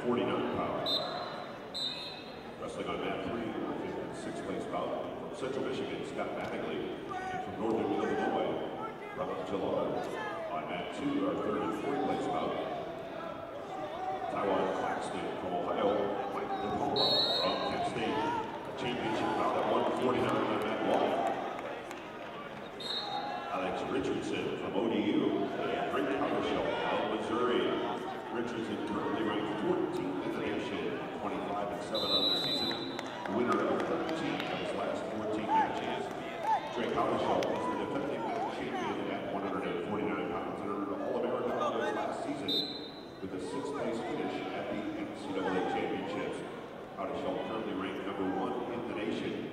149 pounds. Wrestling on mat 3, our 6th place bout from Central Michigan, Scott Mattingly, and from Northern Illinois, Robert Gillard. On mat 2, our 3rd and 4th place bout, Taiwan Claxton from Ohio, Mike DePaula from Kent State. A championship bout at 149 on mat 1. Alex Richardson from ODU and Rick Habershell of Missouri. Richardson currently ranked 14th in the nation, 25-7 on the season, winner of 13 of his last 14 matches. Drake Habershell was the defending champion at 149 pounds and earned All-American honors last season with a 6th place finish at the NCAA Championships. Habershell currently ranked number 1 in the nation.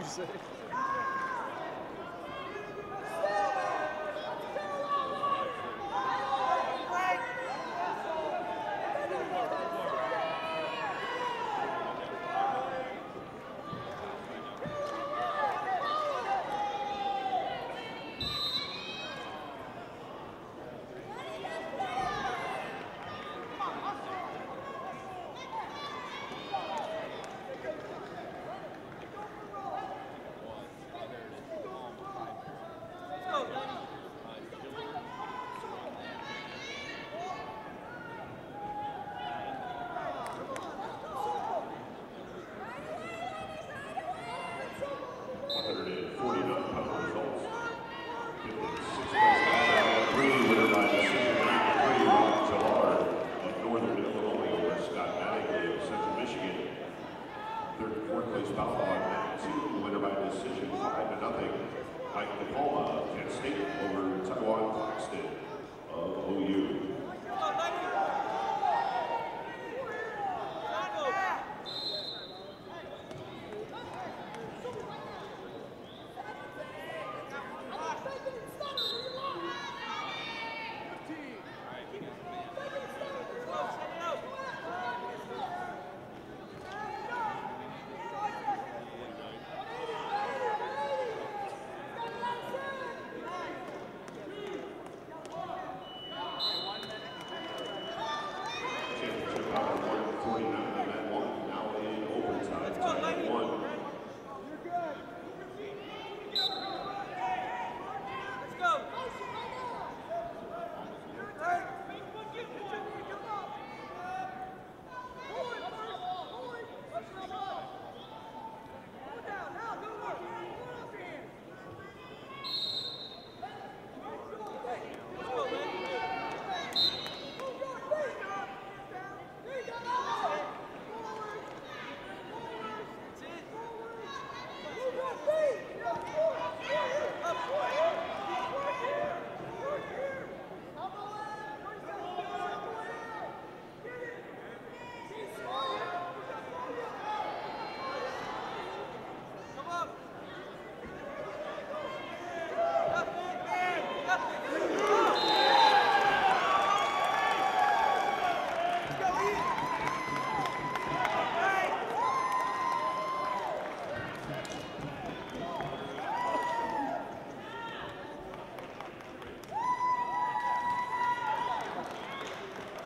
say? Fourth place foul on 2, winner by decision 5-0. Mike DePalma, Kent State over Taiwan Claxton of OU.